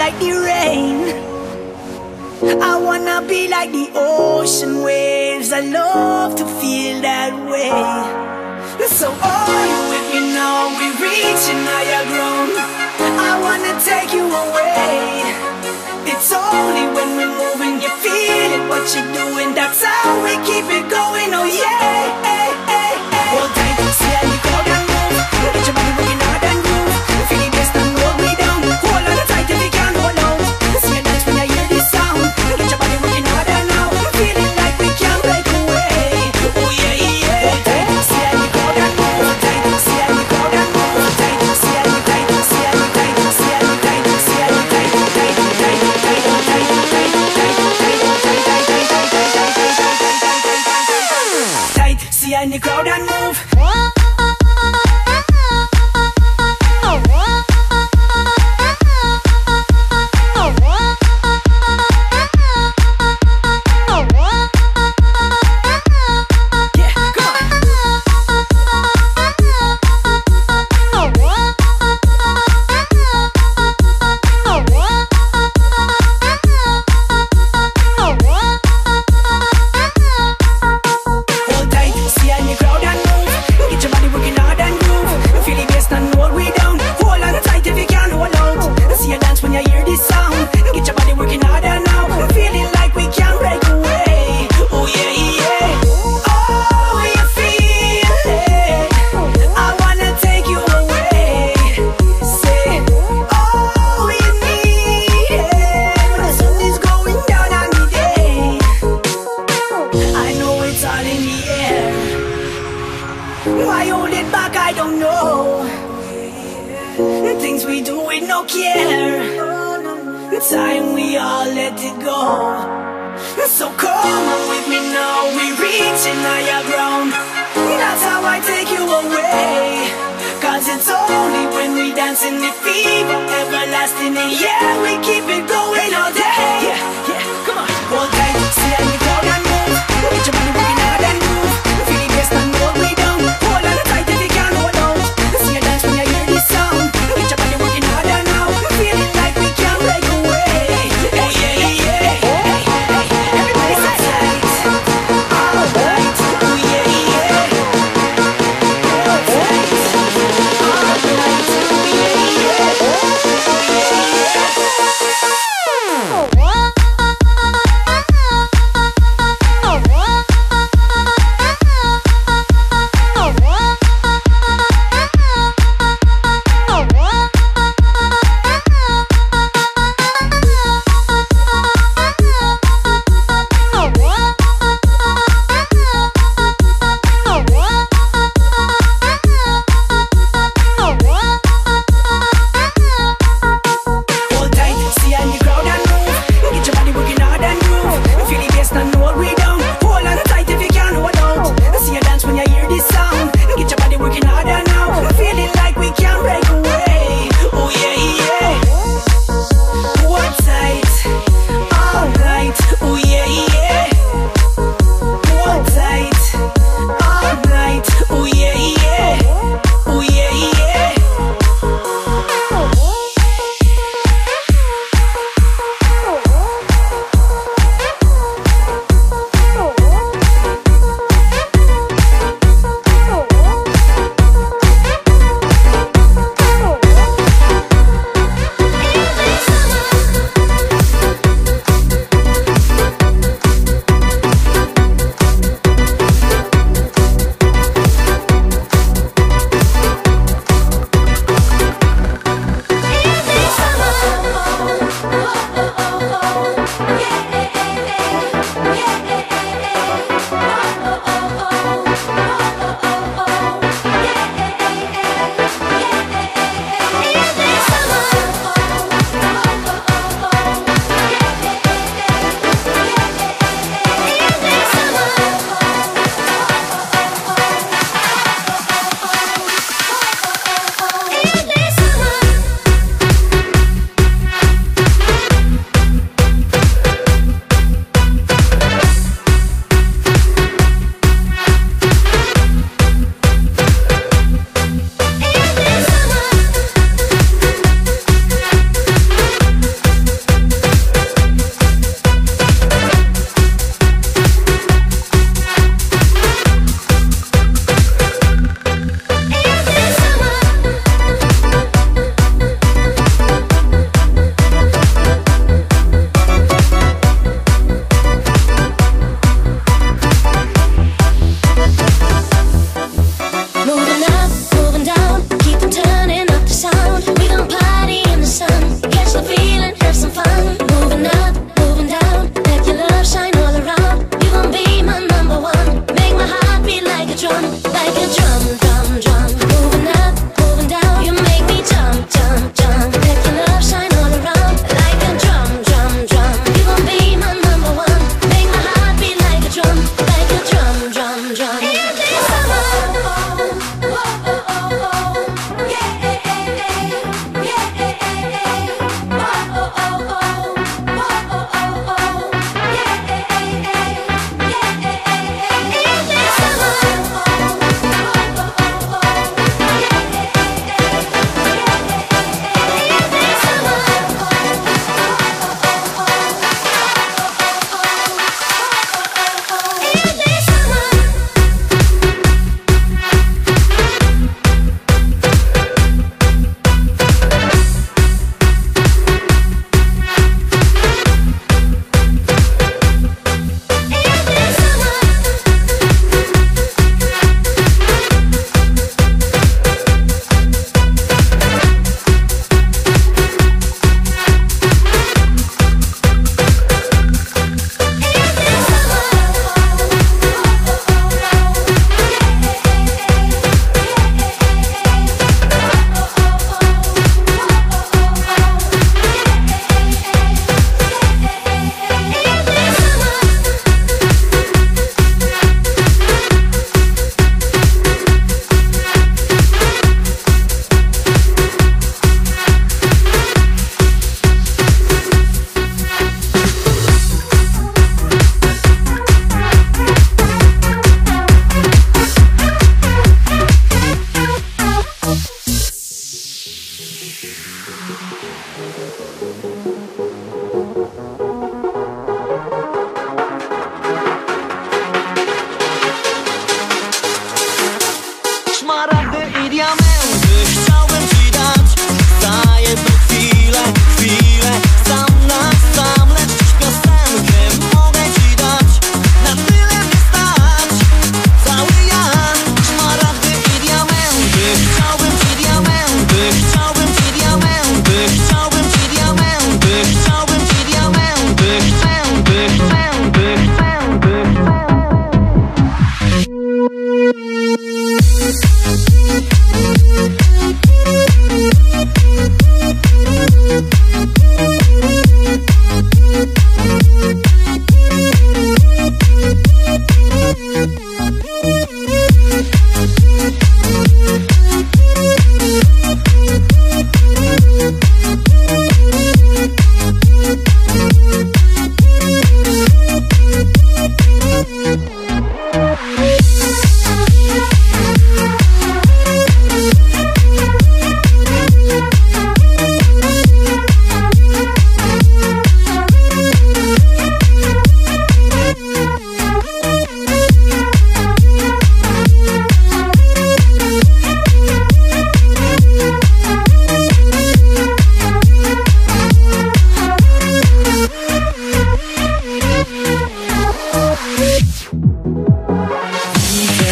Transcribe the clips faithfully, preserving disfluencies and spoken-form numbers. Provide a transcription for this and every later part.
like the rain. I wanna be like the ocean waves. I love to feel that way. So are you with me now? We're reaching higher ground. I wanna take you away. It's only when we're moving you feel it, what you're doing. That's how we keep it going. Oh yeah. Hold tight, see how you go down, move. Get your body working hard and groove. Feel it best and roll me down. Hold on tight if you can hold out. See you dance when you hear this sound. Get your body working harder now. Feeling like we can break away. Oh yeah, yeah. Hold tight, see how you go down, move. Hold tight, see how you go down, move. Hold tight, see how you tight, see how you tight, see how you tight, see how you tight, tight, tight, tight, tight, tight, tight, tight, tight, see how in the crowd and move. Why hold it back, I don't know. Things we do with no care. Time we all let it go. So come on with me now, we reaching higher ground. That's how I take you away. Cause it's only when we dance in the fever everlasting. And yeah, we keep it going all day. Yeah, yeah, come on. Hold tight, see how you go and move. Get your body working hard and move. Feel it best and roll me down. Hold on tight if you can hold out. See you dance when you hear this sound. Get your body working harder now. Feeling like we can break away. Oh yeah, yeah. Everybody say tight. All right. Oh yeah, yeah. Hold tight. All right. Oh yeah, yeah. Oh yeah, yeah.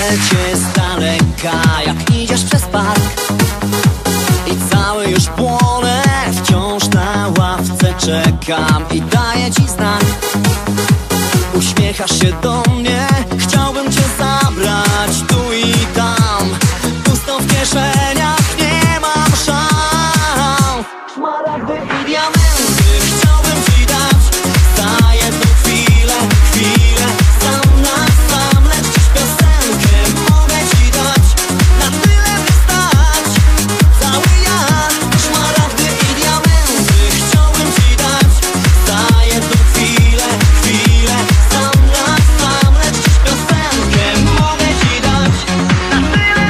cię z daleka, jak idziesz przez park i cały już płonę. Wciąż na ławce czekam i daję ci znak. Uśmiechasz się do mnie, chciałbym cię zabrać tu i tam. Pusto w kieszeniach, nie mam szans. Szmaragdy i diamenty chciałbym ci dać. Za jedną chwilę, chwilę, sam na sam, lecz dziś piosenkę mogę ci dać. Na tyle wystać, cały ja. Szmaragdy i diamenty chciałbym ci dać. Za jedną chwilę, chwilę, sam na sam, lecz dziś piosenkę mogę ci dać. Na tyle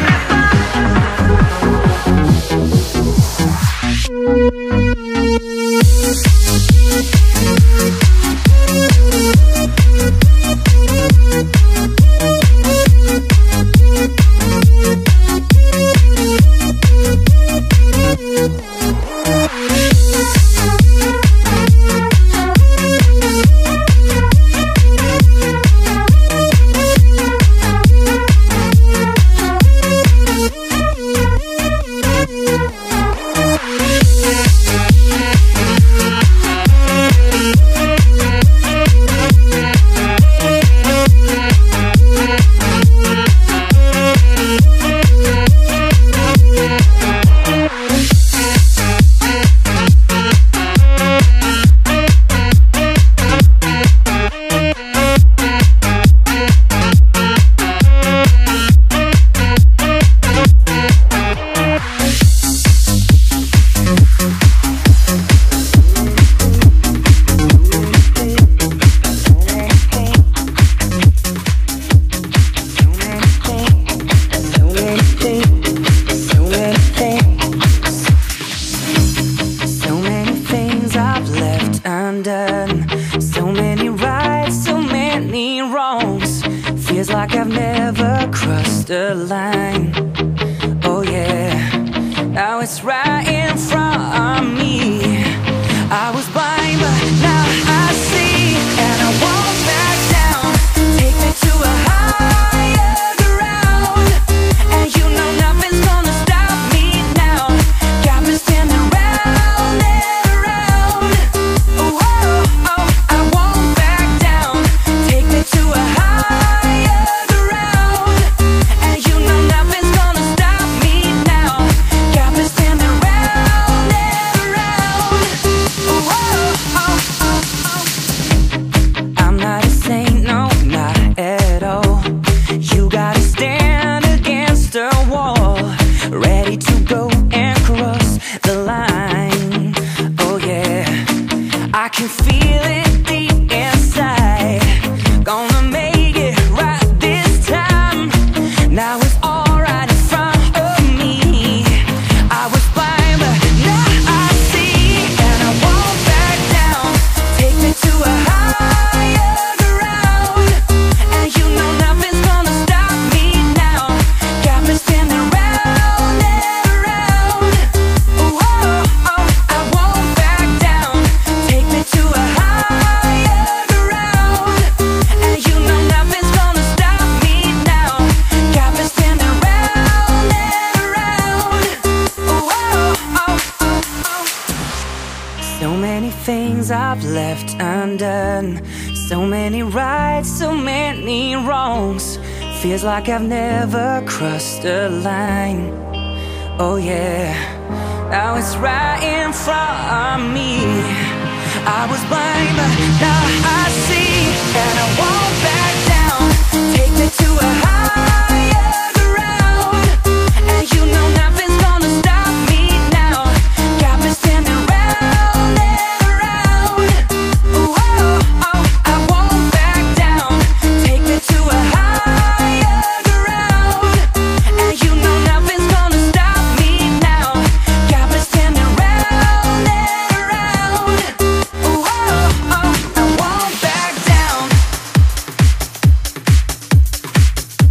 I've left undone. So many rights, so many wrongs. Feels like I've never crossed a line. Oh yeah, now it's right in front of me. I was blind, but now I see. And I won't back down. Take me to a higher ground. And you know nothing's gonna stop me now. Got me standing round and around. Whoa, oh, I won't back down. Take me to a higher ground. And you know nothing's gonna stop me now. Got me standing round and around. Whoa, oh, I won't back down.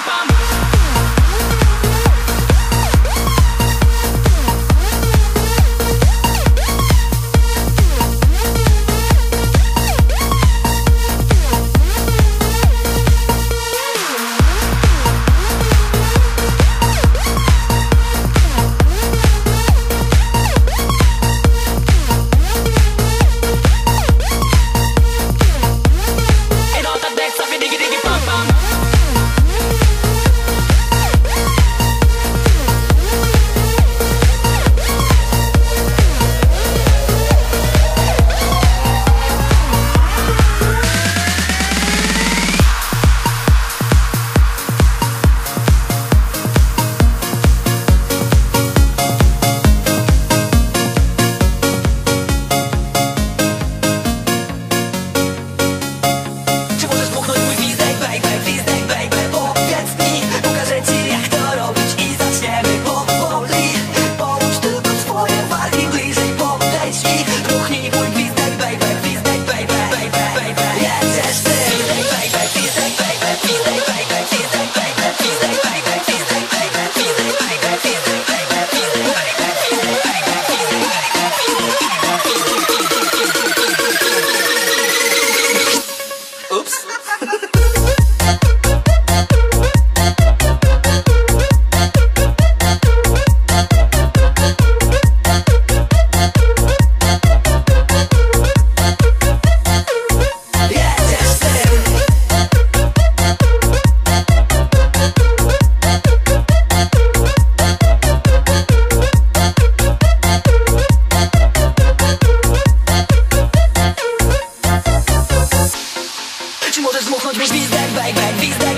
Czy możesz dmuchnąć mój gwizdek, baby, gwizdek